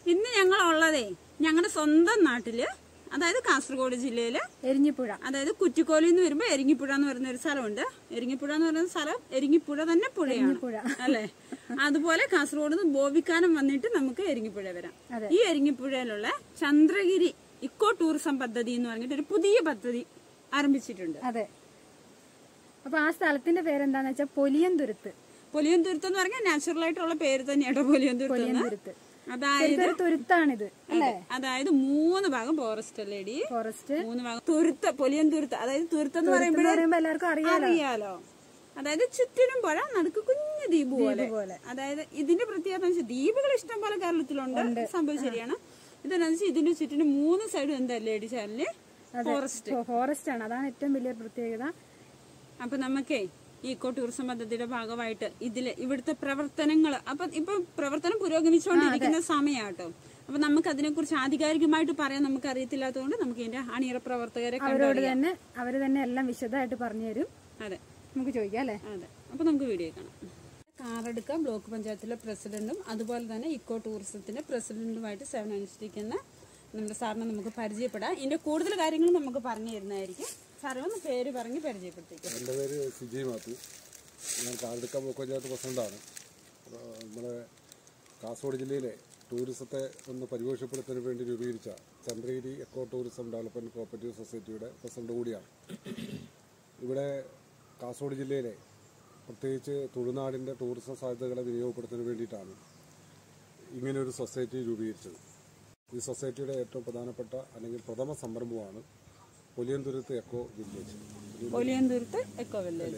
ഇന്ന് ഞങ്ങളുള്ളതേ ഞങ്ങളുടെ സ്വന്തം നാട്ടില്, അതായത് കാസർഗോഡ് ജില്ലയില് എരിഞ്ഞിപ്പുഴ, അതായത് കുറ്റിക്കോലിൽ നിന്ന് വരുമ്പോ എരിങ്ങിപ്പുഴ എന്ന് പറയുന്ന ഒരു സ്ഥലമുണ്ട്. എരിങ്ങിപ്പുഴ എന്ന് പറയുന്ന സ്ഥലം എരിങ്ങിപ്പുഴ തന്നെ പുഴയാണ് അല്ലെ. അതുപോലെ കാസർഗോഡ് നിന്ന് ബോവിക്കാനം വന്നിട്ട് നമുക്ക് എരിങ്ങിപ്പുഴ വരാം. ഈ എരിങ്ങിപ്പുഴയിലുള്ള ചന്ദ്രഗിരി ഇക്കോ ടൂറിസം പദ്ധതി എന്ന് പറഞ്ഞിട്ട് ഒരു പുതിയ പദ്ധതി ആരംഭിച്ചിട്ടുണ്ട്. അതെ. അപ്പൊ ആ സ്ഥലത്തിന്റെ പേരെന്താന്ന് വെച്ചാൽ പൊലിയന്തുരുത്ത്. പൊലിയന്തുരുത്ത് എന്ന് പറഞ്ഞാൽ നാച്ചുറൽ ആയിട്ടുള്ള പേര് തന്നെയാണ് പൊലിയന്തുരുത്ത്. അതായത് തുരുത്താണിത് അല്ലേ. അതായത് 3 ഭാഗം ഫോറസ്റ്റ് അല്ലേടി. ഫോറസ്റ്റ് 3 ഭാഗം തുരുത്ത്, പൊലിയന്തുരുത്ത്. അതായത് തുരുത്ത് എന്ന് പറയുമ്പോൾ എല്ലാവർക്കും അറിയാലോ. അതായത് ചുറ്റിനും പുഴ, നടുക്ക് കുഞ്ഞു ദ്വീപ് പോലെ. അതായത് ഇതിന്റെ പ്രത്യേകത വെച്ചാൽ ദ്വീപുകൾ ഇഷ്ടം പോലെ കേരളത്തിലുണ്ട്, സംഭവം ശരിയാണ്. ഇതെന്നു വെച്ചാൽ ഇതിന്റെ ചുറ്റിനും 3 സൈഡും എന്തല്ലേ ചാനല് ഫോറസ്റ്റ് ആണ്. അതാണ് ഏറ്റവും വലിയ പ്രത്യേകത. അപ്പൊ നമുക്കേ ഈ ഇക്കോ ടൂറിസം പദ്ധതിയുടെ ഭാഗമായിട്ട് ഇവിടുത്തെ പ്രവർത്തനങ്ങൾ ഇപ്പൊ പ്രവർത്തനം പുരോഗമിച്ചുകൊണ്ടിരിക്കുന്ന സമയമാട്ടോ. അപ്പൊ നമുക്ക് അതിനെക്കുറിച്ച് ആധികാരികമായിട്ട് പറയാൻ നമുക്ക് അറിയത്തില്ലാത്തതുകൊണ്ട് നമുക്ക് ഇതിന്റെ അണിയറ പ്രവർത്തകരെ അവര് തന്നെ എല്ലാം വിശദമായിട്ട് പറഞ്ഞു തരും. അതെ, നമുക്ക് ചോദിക്കാം അല്ലേ. അതെ, അപ്പൊ നമുക്ക് വീഡിയോ കാണാം. കാറടുക്ക ബ്ലോക്ക് പഞ്ചായത്തിലെ പ്രസിഡന്റും അതുപോലെ തന്നെ ഇക്കോ ടൂറിസത്തിന്റെ പ്രസിഡന്റുമായിട്ട് സേവനമനുഷ്ഠിക്കുന്ന നമ്മുടെ സാറിനെ നമുക്ക് പരിചയപ്പെടാം. ഇതിന്റെ കൂടുതൽ കാര്യങ്ങൾ നമുക്ക് പറഞ്ഞു തരുന്നതായിരിക്കും. സാറേ ഒന്ന് പേര് പറഞ്ഞ് പരിചയപ്പെടുത്തിക്കും. എൻ്റെ പേര് സിജി മാത്യു. ഞാൻ കാറടുക്ക ബ്ലോക്ക് പഞ്ചായത്ത് പ്രസിഡന്റാണ്. നമ്മുടെ കാസർഗോഡ് ജില്ലയിലെ ടൂറിസത്തെ ഒന്ന് പരിപോഷിപ്പെടുത്തുന്നതിന് വേണ്ടി രൂപീകരിച്ച Chandragiri eco tourism development cooperative സൊസൈറ്റിയുടെ പ്രസിഡന്റ് കൂടിയാണ്. ഇവിടെ കാസർഗോഡ് ജില്ലയിലെ പ്രത്യേകിച്ച് തുളുനാടിൻ്റെ ടൂറിസം സാധ്യതകളെ വിനിയോഗപ്പെടുത്തുന്നതിന് വേണ്ടിയിട്ടാണ് ഇങ്ങനെയൊരു സൊസൈറ്റി രൂപീകരിച്ചത്. ഈ സൊസൈറ്റിയുടെ ഏറ്റവും പ്രധാനപ്പെട്ട അല്ലെങ്കിൽ പ്രഥമ സംരംഭമാണ് Poliyanthuruthu eco village. Poliyanthuruthu eco village.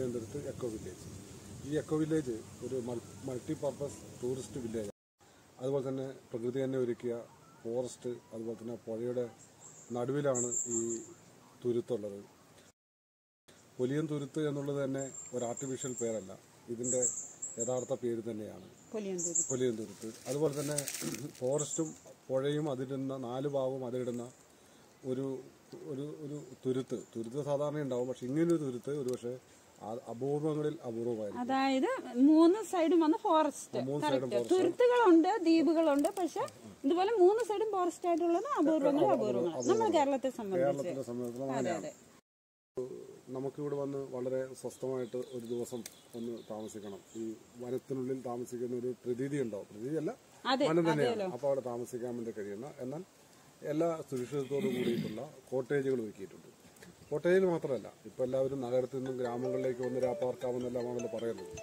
ഈ എക്കോ വില്ലേജ് ഒരു മൾട്ടി പർപ്പസ് ടൂറിസ്റ്റ് വില്ലേജ്. അതുപോലെ തന്നെ പ്രകൃതി തന്നെ ഒരുക്കിയ ഫോറസ്റ്റ്, അതുപോലെ തന്നെ പുഴയുടെ നടുവിലാണ് ഈ തുരുത്തുള്ളത്. പൊലിയന്തുരുത്ത് എന്നുള്ളത് തന്നെ ഒരു ആർട്ടിഫിഷ്യൽ പേരല്ല, ഇതിന്റെ യഥാർത്ഥ പേര് തന്നെയാണ് പൊലിയന്തുരുത്ത്. അതുപോലെ തന്നെ ഫോറസ്റ്റും പുഴയും അതിലിടുന്ന 4 ഭാഗവും അതിലിടുന്ന ഒരു ഒരു തുരുത്ത് സാധാരണ ഉണ്ടാവും. പക്ഷെ ഇങ്ങനൊരു തുരുത്ത് ഒരു പക്ഷേ അപൂർവങ്ങളിൽ അപൂർവമായിരിക്കും. അതായത് 3 സൈഡും വന്ന് ഫോറസ്റ്റ്. തുരുത്തുകളുണ്ട്, ദ്വീപുകളുണ്ട്, പക്ഷെ ഇതുപോലെ 3 സൈഡും ഫോറസ്റ്റ് ആയിട്ടുള്ളത് അപൂർവങ്ങൾ. നമ്മുടെ കേരളത്തെ സംബന്ധിച്ച് നമുക്കിവിടെ വന്ന് വളരെ സ്വസ്ഥമായിട്ട് ഒരു ദിവസം ഒന്ന് താമസിക്കണം. ഈ വനത്തിനുള്ളിൽ താമസിക്കുന്ന ഒരു പ്രതീതി ഉണ്ടാവും. പ്രതീതിയല്ല, വനം തന്നെയാണ്. അപ്പോൾ അവിടെ താമസിക്കാൻ വേണ്ടി കഴിയുന്ന, എന്നാൽ എല്ലാ സുരക്ഷിതത്തോടും കൂടിയിട്ടുള്ള കോട്ടേജുകൾ ഒരുക്കിയിട്ടുണ്ട്. കോട്ടേജിൽ മാത്രമല്ല, ഇപ്പൊ എല്ലാവരും നഗരത്തിൽ നിന്നും ഗ്രാമങ്ങളിലേക്ക് വന്ന് രാപ്പാർക്കാമെന്നെല്ലാമാണല്ലോ പറയുന്നത്.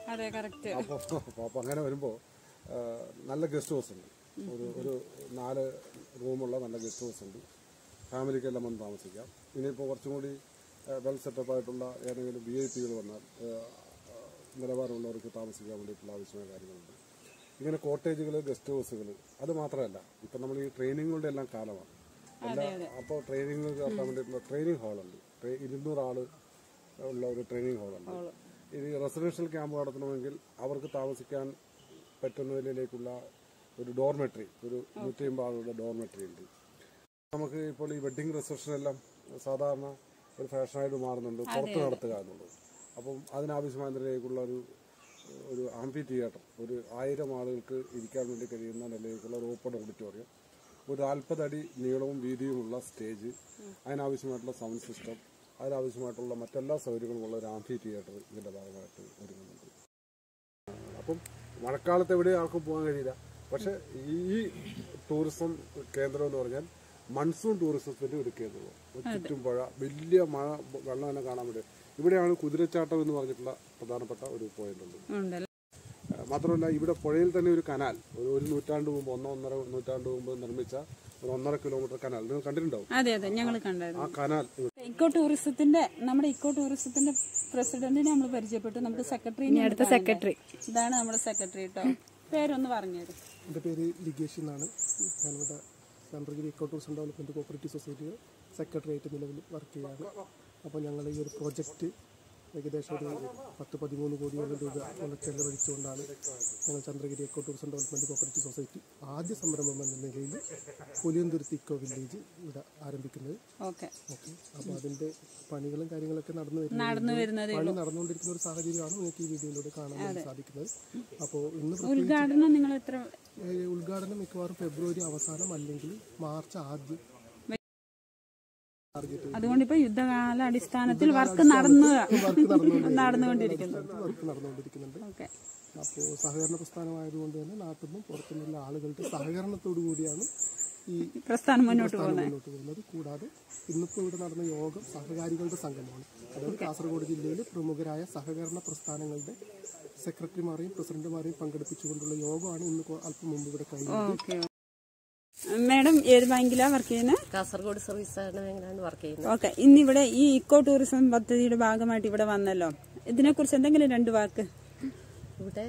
അപ്പൊ അങ്ങനെ വരുമ്പോൾ നല്ല ഗസ്റ്റ് ഹൗസ് ഉണ്ട്. ഒരു 4 റൂമുള്ള നല്ല ഗസ്റ്റ് ഹൗസ് ഉണ്ട്. ഫാമിലിക്കെല്ലാം വന്ന് താമസിക്കാം. ഇനിയിപ്പോൾ കുറച്ചും കൂടി വെൽ സെറ്റപ്പായിട്ടുള്ള ഏതെങ്കിലും VIP വന്നാൽ നിലവാരമുള്ളവർക്ക് താമസിക്കാൻ വേണ്ടിയിട്ടുള്ള ആവശ്യമായ കാര്യങ്ങളുണ്ട്. ഇങ്ങനെ കോട്ടേജുകൾ, ഗസ്റ്റ് ഹൗസുകൾ, അത് മാത്രമല്ല ഇപ്പം നമ്മൾ ഈ ട്രെയിനിങ്ങുകളുടെ എല്ലാം കാലമാണ്. അപ്പോൾ ട്രെയിനിങ് നടത്താൻ വേണ്ടിയിട്ടുള്ള ട്രെയിനിങ് ഹാളുണ്ട്. 200 ആള് ഉള്ള ഒരു ട്രെയിനിങ് ഹാളുണ്ട്. ഇത് റെസിഡൻഷ്യൽ ക്യാമ്പ് നടത്തണമെങ്കിൽ അവർക്ക് താമസിക്കാൻ പറ്റുന്ന നിലയിലേക്കുള്ള ഒരു ഡോർമെട്രി, ഒരു 150 ആളുകളുടെ ഡോർമെട്രി ഉണ്ട്. നമുക്ക് ഇപ്പോൾ ഈ വെഡ്ഡിംഗ് റിസപ്ഷൻ എല്ലാം സാധാരണ ഒരു ഫാഷനായിട്ട് മാറുന്നുണ്ട്, പുറത്ത് നടത്തുക എന്നുള്ളത്. അപ്പം അതിനാവശ്യമായ നിലയിലേക്കുള്ള ഒരു ആംഫി തിയേറ്റർ, ഒരു 1000 ആളുകൾക്ക് ഇരിക്കാൻ വേണ്ടി കഴിയുന്ന നിലയിലേക്കുള്ള ഒരു ഓപ്പൺ ഓഡിറ്റോറിയം, ഒരു 40 അടി നീളവും വീതിയുമുള്ള സ്റ്റേജ്, അതിനാവശ്യമായിട്ടുള്ള സൗണ്ട് സിസ്റ്റം, അതിനാവശ്യമായിട്ടുള്ള മറ്റെല്ലാ സൗകര്യങ്ങളുമുള്ള ഒരു ആംഫി തിയേറ്റർ ഇതിന്റെ ഭാഗമായിട്ട് ഒരുങ്ങുന്നുണ്ട്. അപ്പം മഴക്കാലത്ത് എവിടെ ആർക്കും പോകാൻ കഴിയില്ല. പക്ഷെ ഈ ടൂറിസം കേന്ദ്രം എന്ന് പറഞ്ഞാൽ മൺസൂൺ ടൂറിസത്തിന് ഒരു കേന്ദ്രമാണ്. ചുറ്റും പുഴ, വലിയ മഴ, വെള്ളം തന്നെ കാണാൻ വേണ്ടി. ഇവിടെയാണ് കുതിരച്ചാട്ടം എന്ന് പറഞ്ഞിട്ടുള്ള പ്രധാനപ്പെട്ട ഒരു പോയിന്റ് ഉണ്ട്. മാത്രമല്ല ഇവിടെ പുഴയിൽ തന്നെ ഒരു കനാൽ, ഒരു നൂറ്റാണ്ട് മുമ്പ്, 1.5 നൂറ്റാണ്ട് മുമ്പ് നിർമ്മിച്ച ഒരു 1.5 കിലോമീറ്റർ കനാൽ നിങ്ങൾ കണ്ടിട്ടുണ്ടാവും. അതെ, ഞങ്ങൾ കണ്ടായിരുന്നു. ആ കനാൽ നമ്മുടെ ഇക്കോ ടൂറിസത്തിന്റെ പ്രസിഡന്റിനെ നമ്മൾ പരിചയപ്പെട്ടു. നമുക്ക് സെക്രട്ടറി, ഇതാണ് നമ്മുടെ സെക്രട്ടറി കേട്ടോ. പേരൊന്ന് പറഞ്ഞുതരും. എന്റെ പേര് ലിഗേഷ് എന്നാണ്. ഞാനിവിടെ Chandragiri eco tourism development cooperative സൊസൈറ്റിയുടെ സെക്രട്ടറി ആയിട്ട് നിലവിൽ വർക്ക് ചെയ്യുകയാണ്. അപ്പോൾ ഞങ്ങൾ ഈ ഒരു പ്രോജക്റ്റ് ഏകദേശം ഒരു 10-13 കോടിയോളം രൂപ ചെലവഴിച്ചുകൊണ്ടാണ് ഞങ്ങൾ Chandragiri eco tourism development cooperative society ആദ്യ സംരംഭം എന്ന നിലയിൽ പുലിയന്തുരുത്തി ഇക്കോ വില്ലേജ് ഇവിടെ ആരംഭിക്കുന്നത്. അപ്പോൾ അതിന്റെ പണികളും കാര്യങ്ങളൊക്കെ നടന്നുകൊണ്ടിരിക്കുന്ന ഒരു സാഹചര്യമാണ് നിങ്ങൾക്ക് ഈ വീഡിയോയിലൂടെ കാണാൻ സാധിക്കുന്നത്. അപ്പോൾ ഇന്ന് ഉദ്ഘാടനം മിക്കവാറും ഫെബ്രുവരി അവസാനം അല്ലെങ്കിൽ മാർച്ച് ആദ്യം. അതുകൊണ്ട് ഇപ്പൊ യുദ്ധകാല അടിസ്ഥാനത്തിൽ വർക്ക് നടന്നുകൊണ്ടിരിക്കുന്നുണ്ട്. അപ്പോൾ സഹകരണ പ്രസ്ഥാനമായതുകൊണ്ട് തന്നെ നാട്ടിൽ നിന്നും പുറത്തുനിന്നുള്ള ആളുകളുടെ സഹകരണത്തോടു കൂടിയാണ് ഈ പ്രസ്ഥാനം മുന്നോട്ട് പോകുന്നത്. കൂടാതെ ഇന്നിപ്പോൾ ഇവിടെ നടന്ന യോഗം സഹകാരികളുടെ സംഗമമാണ്. അതായത് കാസർഗോഡ് ജില്ലയിലെ പ്രമുഖരായ സഹകരണ പ്രസ്ഥാനങ്ങളുടെ സെക്രട്ടറിമാരെയും പ്രസിഡന്റുമാരെയും പങ്കെടുപ്പിച്ചുകൊണ്ടുള്ള യോഗമാണ് ഇന്ന് അല്പം മുമ്പ് ഇവിടെ കഴിഞ്ഞത്. മാഡം ഏത് ബാങ്കിലാണ് വർക്ക് ചെയ്യുന്നത്? കാസർഗോഡ് സർവീസ് സഹകരണ ബാങ്കിലാണ് വർക്ക് ചെയ്യുന്നത്. ഓക്കെ. ഇന്നിവിടെ ഈ ഇക്കോ ടൂറിസം പദ്ധതിയുടെ ഭാഗമായിട്ട് ഇവിടെ വന്നല്ലോ, ഇതിനെക്കുറിച്ച് എന്തെങ്കിലും 2 വാക്ക്? ഇവിടെ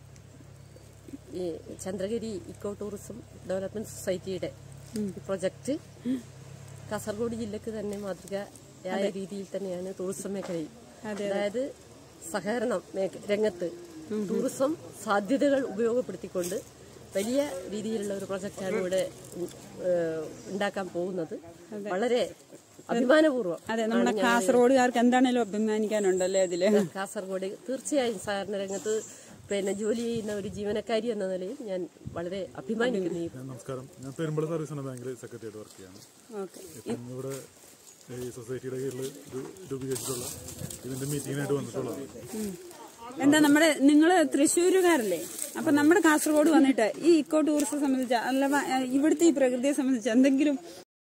ഈ ചന്ദ്രഗിരി ഇക്കോ ടൂറിസം ഡെവലപ്മെന്റ് സൊസൈറ്റിയുടെ പ്രൊജക്ട് കാസർഗോഡ് ജില്ലക്ക് തന്നെ മാതൃകയായ രീതിയിൽ തന്നെയാണ് ടൂറിസം മേഖലയിൽ, അതായത് സഹകരണ രംഗത്ത് ടൂറിസം സാധ്യതകൾ ഉപയോഗപ്പെടുത്തിക്കൊണ്ട് വലിയ രീതിയിലുള്ള ഒരു പ്രൊജക്റ്റാണ് ഇവിടെ ഉണ്ടാക്കാൻ പോകുന്നത്. വളരെ അഭിമാനപൂർവ്വം. അതെ, നമ്മുടെ കാസർഗോഡുകാർക്ക് എന്താണേലും അഭിമാനിക്കാനുണ്ടല്ലേ അതില്? കാസർഗോഡ് തീർച്ചയായും സഹകരണ രംഗത്ത് ജോലി ചെയ്യുന്ന ഒരു ജീവനക്കാരി എന്ന നിലയിൽ ഞാൻ വളരെ അഭിമാനിക്കുന്നു. നമസ്കാരം, ഞാൻ പെരുമ്പള സർവീസ് ബാങ്കിൽ സെക്രട്ടറിയായിട്ട് വർക്ക് ചെയ്യാണ്. ഇവിടെ ഈ സൊസൈറ്റിയുടെ കീഴിൽ രൂപീകരിച്ചിട്ടുള്ള ഇതിന്റെ മീറ്റിംഗിനായിട്ട് വന്നിട്ടുള്ളതാണ്. എന്താ നിങ്ങള് തൃശ്ശൂരുകാരല്ലേ? അപ്പൊ നമ്മുടെ കാസർഗോഡ് വന്നിട്ട് ഈ ഇക്കോ ടൂറിസം സംബന്ധിച്ച അല്ല ഇവിടുത്തെ ഈ പ്രകൃതിയെ സംബന്ധിച്ച് എന്തെങ്കിലും?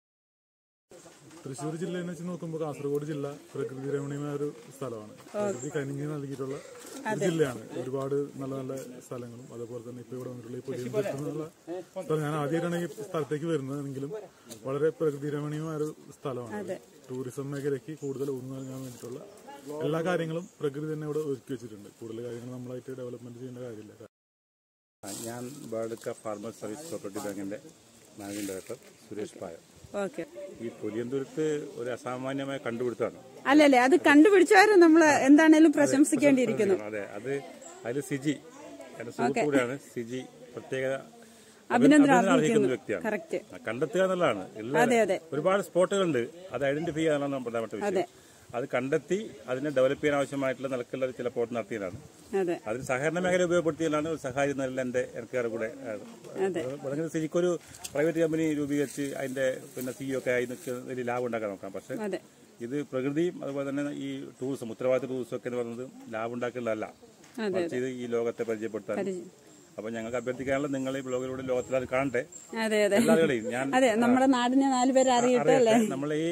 തൃശ്ശൂർ ജില്ലയെ വെച്ച് നോക്കുമ്പോൾ കാസർഗോഡ് ജില്ല പ്രകൃതി രമണീയമായ ഒരു സ്ഥലമാണ്. പ്രകൃതി കനിഞ്ഞ് നൽകിയിട്ടുള്ള ഒരു ജില്ലയാണ്. ഒരുപാട് നല്ല നല്ല സ്ഥലങ്ങളും അതുപോലെ തന്നെ ഇപ്പൊ ഇവിടെ വന്നിട്ടുള്ള ഈ പുലിയന്തുരുത്തുള്ള സ്ഥലം, ഞാൻ ആദ്യമായിട്ടാണ് ഈ സ്ഥലത്തേക്ക് വരുന്നതെങ്കിലും വളരെ പ്രകൃതി രമണീയമായ ഒരു സ്ഥലമാണ്. ടൂറിസം മേഖലയ്ക്ക് കൂടുതൽ ഊന്നൽ നൽകാൻ വേണ്ടിയിട്ടുള്ള എല്ലാ കാര്യങ്ങളും പ്രകൃതി തന്നെ ഇവിടെ ഒരുക്കി വെച്ചിട്ടുണ്ട്. കൂടുതൽ കാര്യങ്ങൾ നമ്മളായിട്ട് ഡെവലപ്മെന്റ് ചെയ്യേണ്ട കാര്യമില്ല. ഞാൻ ബേർഡ്ക ഫാർമർ സർവീസ് കോപ്പറേറ്റീവ് ബാങ്കിന്റെ മാനേജിംഗ് ഡയറക്ടർ സുരേഷ് പായ. ഈ പുലിയന്തുരുത്ത് ഒരു അസാമാന്യമായ കണ്ടുപിടുത്തമാണ്. അല്ലല്ലേ, അത് കണ്ടുപിടിച്ചവരും നമ്മൾ എന്താണേലും പ്രശംസിക്കേണ്ടിയിരിക്കുന്നു. അതെ, അതിൽ സിജി എന്റെ സുഹൃത്തുകൂടെയാണ്. സിജി പ്രത്യേക അഭിനന്ദനം അർഹിക്കുന്ന വ്യക്തിയാണ്. കണ്ടെത്തുക എന്നുള്ളതാണ്. ഒരുപാട് സ്പോട്ടുകളുണ്ട്, അത് ഐഡന്റിഫൈ ചെയ്യാനാണ് പ്രധാനപ്പെട്ട വിഷയം. അത് കണ്ടെത്തി അതിനെ ഡെവലപ്പ് ചെയ്യാൻ ആവശ്യമായിട്ടുള്ള നിലക്കുള്ള ചില പോട്ട് നടത്തിയതാണ്. അതിന് സഹകരണ മേഖല ഉപയോഗപ്പെടുത്തിയതാണ് ഒരു സഹായം നല്ല എനിക്ക് കൂടെ. ശരിക്കൊരു പ്രൈവറ്റ് കമ്പനി രൂപീകരിച്ച് അതിന്റെ സിഇഒ ഒക്കെ ആയി വലിയ ലാഭം ഉണ്ടാക്കാൻ നോക്കാം. പക്ഷെ ഇത് പ്രകൃതിയും അതുപോലെ തന്നെ ഈ ടൂറിസം, ഉത്തരവാദിത്ത ടൂറിസം ഒക്കെ എന്ന് പറയുന്നത് ലാഭം ഉണ്ടാക്കുന്നതല്ല, മറിച്ച് ഇത് ഈ ലോകത്തെ പരിചയപ്പെടുത്താൻ. അപ്പൊ ഞങ്ങൾക്ക് അഭ്യർത്ഥിക്കാനുള്ള നിങ്ങൾ ഈ ബ്ലോഗിലൂടെ ലോകത്തിൽ അത് കാണട്ടെ, എല്ലാവരുടെയും. നമ്മുടെ നാടിനെ 4 പേര് അറിയട്ടെ. നമ്മളെ ഈ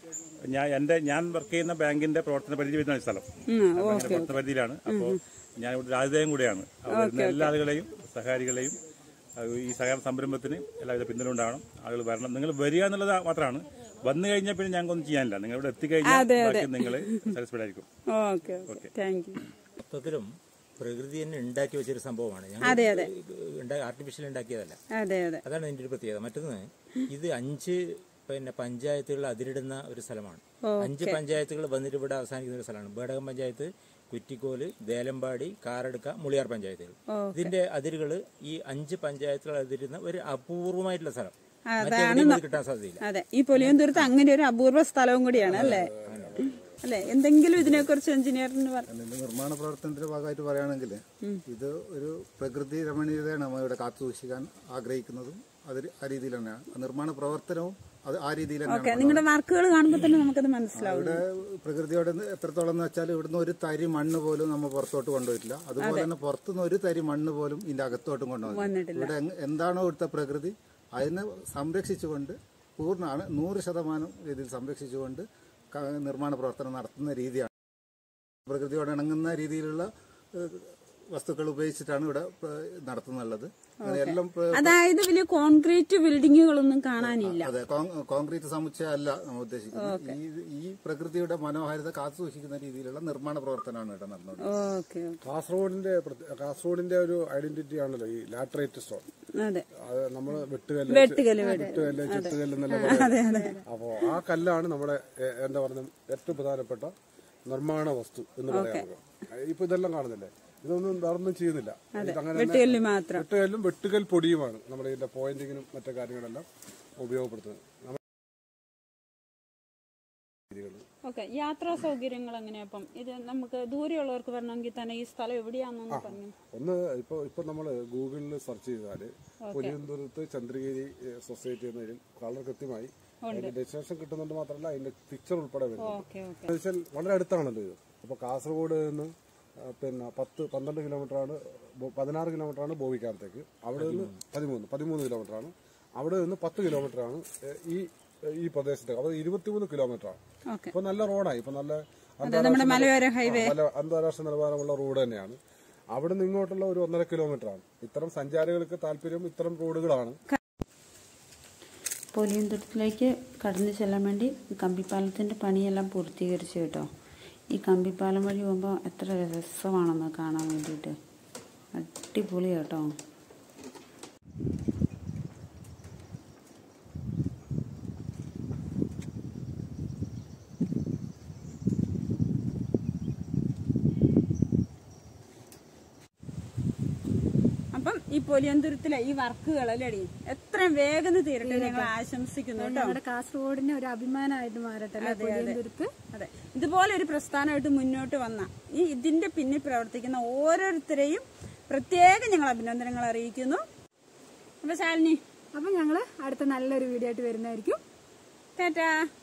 ഞാൻ വർക്ക് ചെയ്യുന്ന ബാങ്കിന്റെ പ്രവർത്തന പരിധി വരുന്ന സ്ഥലം പ്രവർത്തന പരിധിയിലാണ്. അപ്പോൾ ഞാൻ ഇവിടെ രാജ്യതയും കൂടെയാണ്. വരുന്ന എല്ലാ ആളുകളെയും സഹകാരികളെയും ഈ സഹകരണ സംരംഭത്തിന് എല്ലാവിധ പിന്തുണ ഉണ്ടാവണം. ആളുകൾ വരണം. നിങ്ങൾ വരിക എന്നുള്ളത് മാത്രമാണ്. വന്നു കഴിഞ്ഞാൽ പിന്നെ ഞങ്ങൾക്കൊന്നും ചെയ്യാനില്ല. നിങ്ങൾ ഇവിടെ എത്തിക്കഴിഞ്ഞാൽ നിങ്ങൾ സാറ്റിസ്ഫൈഡ് ആയിരിക്കും. മൊത്തത്തിലും പ്രകൃതി തന്നെ ഉണ്ടാക്കി വെച്ചൊരു സംഭവമാണ്. ആർട്ടിഫിഷ്യൽ ഉണ്ടാക്കിയതല്ല. അതാണ് ഇതിന്റെ ഒരു പ്രത്യേകത. മറ്റൊന്ന്, ഇത് 5 പഞ്ചായത്തുകൾ അതിരിടുന്ന ഒരു സ്ഥലമാണ്. 5 പഞ്ചായത്തുകൾ വന്നിട്ട് ഇവിടെ അവസാനിക്കുന്ന ഒരു സ്ഥലമാണ്. ബേടകം പഞ്ചായത്ത്, കുറ്റിക്കോല്, ദേലമ്പാടി, കാറടുക്ക, മുളിയാർ പഞ്ചായത്തുകൾ. ഇതിന്റെ അതിരുകൾ ഈ 5 പഞ്ചായത്തുകൾ അതിരുന്ന ഒരു അപൂർവമായിട്ടുള്ള സ്ഥലം. കിട്ടാൻ സാധ്യതയില്ല. അതെ, ഈ പുലിയന്തുരുത്ത് അങ്ങനെ ഒരു അപൂർവ സ്ഥലവും കൂടിയാണ് അല്ലേ? അല്ലെ, എന്തെങ്കിലും ഇതിനെ കുറിച്ച് എഞ്ചിനീയറിന് നിർമ്മാണ പ്രവർത്തനത്തിന്റെ ഭാഗമായിട്ട് പറയുകയാണെങ്കിൽ ഇത് ഒരു പ്രകൃതി രമണീയതയാണ് നമ്മൾ ഇവിടെ കാത്തു സൂക്ഷിക്കാൻ ആഗ്രഹിക്കുന്നതും. അത് ആ രീതിയിൽ തന്നെയാണ് നിർമ്മാണ പ്രവർത്തനവും. അത് ആ രീതിയിൽ നിങ്ങളുടെ വർക്കുകൾ കാണുമ്പോൾ തന്നെ നമുക്കത് മനസ്സിലാവും. ഇവിടെ പ്രകൃതിയോട് എത്രത്തോളം എന്ന് വെച്ചാൽ ഇവിടുന്ന് ഒരു തരി മണ്ണ് പോലും നമ്മൾ പുറത്തോട്ട് കൊണ്ടുപോയിട്ടില്ല. അതുപോലെ തന്നെ പുറത്തുനിന്ന് ഒരു തരി മണ്ണ് പോലും ഇതിന്റെ അകത്തോട്ടും കൊണ്ടുപോകുന്നില്ല. ഇവിടെ എന്താണോ ഇവിടുത്തെ പ്രകൃതി അതിനെ സംരക്ഷിച്ചുകൊണ്ട് 100% രീതിയിൽ സംരക്ഷിച്ചുകൊണ്ട് നിർമ്മാണ പ്രവർത്തനം നടത്തുന്ന രീതിയാണ്. പ്രകൃതിയോട് ഇണങ്ങുന്ന രീതിയിലുള്ള വസ്തുക്കൾ ഉപയോഗിച്ചിട്ടാണ് ഇവിടെ നടത്തുന്നുള്ളത്. അതായത് വലിയ കോൺക്രീറ്റ് ബിൽഡിങ്ങുകളൊന്നും കാണാനില്ല. അതെ, കോൺക്രീറ്റ് സമുച്ചയം അല്ല നമ്മൾ ഉദ്ദേശിക്കുന്നത്. ഈ പ്രകൃതിയുടെ മനോഹാരിത കാത്തു സൂക്ഷിക്കുന്ന രീതിയിലുള്ള നിർമ്മാണ പ്രവർത്തനമാണ് ഇവിടെ നടന്നത്. കാസർഗോഡിന്റെ ഒരു ഐഡന്റിറ്റി ആണല്ലോ ഈ ലാറ്ററൈറ്റ് സ്റ്റോൺ. നമ്മള് വെട്ടുകല്ല്, ചെത്തുകല്ല് എന്നല്ല പറയുന്നത്. അപ്പോ ആ കല്ലാണ് നമ്മുടെ എന്താ പറയുക ഏറ്റവും പ്രധാനപ്പെട്ട നിർമ്മാണ വസ്തു എന്ന് പറയാം. ഇപ്പൊ ഇതെല്ലാം കാണുന്നില്ലേ, ഇതൊന്നും വേറൊന്നും ചെയ്യുന്നില്ല. ഇതങ്ങനെ വെട്ടുകല്ലും വെട്ടുകൽ പൊടിയുമാണ് നമ്മുടെ ഇതിന്റെ പോയിന്റിങ്ങിനും മറ്റു കാര്യങ്ങളെല്ലാം ഉപയോഗപ്പെടുത്തുന്നത്. ഓക്കെ, യാത്രാ സൗകര്യങ്ങൾ എങ്ങനെയാ? അപ്പം ഇത് നമുക്ക് ദൂരെയുള്ളവർക്ക് വരണമെങ്കിൽ തന്നെ ഈ സ്ഥലം എവിടെയാണെന്ന് പറഞ്ഞു. ഒന്ന് ഇപ്പൊ നമ്മള് ഗൂഗിളിൽ സെർച്ച് ചെയ്താല് പുലിയന്തുരത്ത് ചന്ദ്രഗിരി സൊസൈറ്റി എന്നതിൽ വളരെ കൃത്യമായി അതിന്റെ ഡെസ്റ്റിനേഷൻ കിട്ടുന്നുണ്ട്. മാത്രമല്ല അതിന്റെ പിക്ചർ ഉൾപ്പെടെ വരുന്നത് വളരെ അടുത്താണല്ലോ ഇത്. അപ്പൊ കാസർഗോഡ് നിന്ന് പിന്നെ 12 കിലോമീറ്ററാണ്, 16 കിലോമീറ്ററാണ് ബോവിക്കാനത്തേക്ക്. അവിടെ നിന്ന് 13 കിലോമീറ്ററാണ്. അവിടെ നിന്ന് 10 കിലോമീറ്ററാണ് ഈ പ്രദേശത്തേക്ക്. അത് 23 കിലോമീറ്ററാണ്. ഇപ്പൊ നല്ല റോഡായി. ഇപ്പൊ നല്ല അന്താരാഷ്ട്ര നിലവാരമുള്ള റോഡ് തന്നെയാണ്. അവിടെ നിന്ന് ഇങ്ങോട്ടുള്ള ഒരു 1.5 കിലോമീറ്ററാണ്. ഇത്തരം സഞ്ചാരികൾക്ക് താല്പര്യം ഇത്തരം റോഡുകളാണ്. പുലിയന്തുരത്തിലേക്ക് കടന്നു ചെല്ലാൻ വേണ്ടി കമ്പിപ്പാലത്തിന്റെ പണിയെല്ലാം പൂർത്തീകരിച്ചു കേട്ടോ. ഈ കമ്പിപ്പാലം വഴി പോകുമ്പോൾ എത്ര രസമാണെന്ന് കാണാൻ വേണ്ടിയിട്ട്. അടിപൊളി കേട്ടോ. അപ്പം ഈ പുലിയന്തുരത്തിലെ ഈ വർക്കുകളല്ലേ എത്രയും വേഗം തീരട്ടെ ഞങ്ങൾ ആശംസിക്കുന്നു കേട്ടോ. നമ്മുടെ കാസർഗോഡിന് ഒരു അഭിമാനമായിട്ട് മാറട്ടെ പുലിയന്തുരത്ത്. അതെ, ഇതുപോലെ ഒരു പ്രസ്ഥാനമായിട്ട് മുന്നോട്ട് വന്ന ഇതിന്റെ പിന്നിൽ പ്രവർത്തിക്കുന്ന ഓരോരുത്തരെയും പ്രത്യേകം ഞങ്ങൾ അഭിനന്ദനങ്ങൾ അറിയിക്കുന്നു. അപ്പൊ ശാലിനി, അപ്പൊ ഞങ്ങള് അടുത്ത നല്ലൊരു വീഡിയോ ആയിട്ട് വരുന്നതായിരിക്കും. ടാറ്റാ.